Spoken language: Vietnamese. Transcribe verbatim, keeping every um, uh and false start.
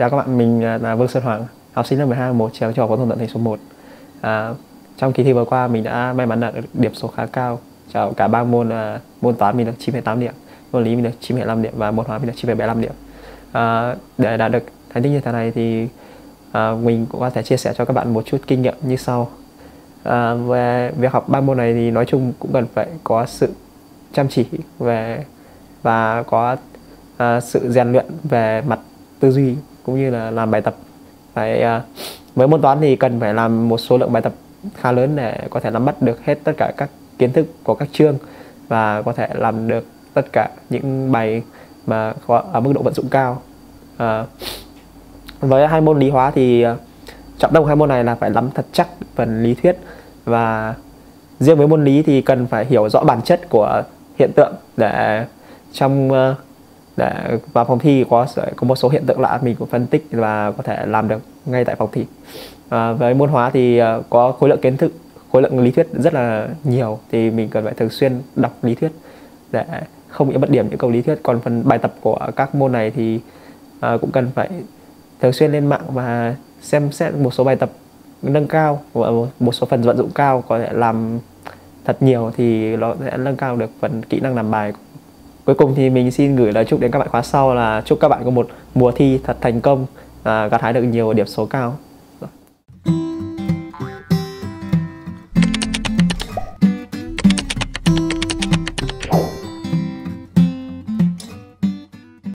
Chào các bạn, mình là Vương Xuân Hoàng, học sinh lớp mười hai một trường Trung học phổ thông Thuận Thành số một. À, trong kỳ thi vừa qua mình đã may mắn đạt được điểm số khá cao. Trong cả ba môn là môn toán mình được chín phẩy tám điểm, môn lý mình được chín phẩy năm điểm và môn hóa mình được chín phẩy bảy mươi lăm điểm. À, để đạt được thành tích như thế này thì à, mình cũng có thể chia sẻ cho các bạn một chút kinh nghiệm như sau. À, về việc học ba môn này thì nói chung cũng cần phải có sự chăm chỉ về và có à, sự rèn luyện về mặt tư duy cũng như là làm bài tập. Phải à, với môn toán thì cần phải làm một số lượng bài tập khá lớn để có thể nắm bắt được hết tất cả các kiến thức của các chương và có thể làm được tất cả những bài mà có ở mức độ vận dụng cao. À, với hai môn lý hóa thì trọng tâm của hai môn này là phải nắm thật chắc phần lý thuyết, và riêng với môn lý thì cần phải hiểu rõ bản chất của hiện tượng để trong để vào phòng thi có có một số hiện tượng lạ mình cũng phân tích và có thể làm được ngay tại phòng thi. À, với môn hóa thì có khối lượng kiến thức, khối lượng lý thuyết rất là nhiều thì mình cần phải thường xuyên đọc lý thuyết để không bị mất điểm những câu lý thuyết. Còn phần bài tập của các môn này thì à, cũng cần phải thường xuyên lên mạng và xem xét một số bài tập nâng cao và một số phần vận dụng cao, có thể làm thật nhiều thì nó sẽ nâng cao được phần kỹ năng làm bài. Cuối cùng thì mình xin gửi lời chúc đến các bạn khóa sau là chúc các bạn có một mùa thi thật thành công, à, gặt hái được nhiều điểm số cao.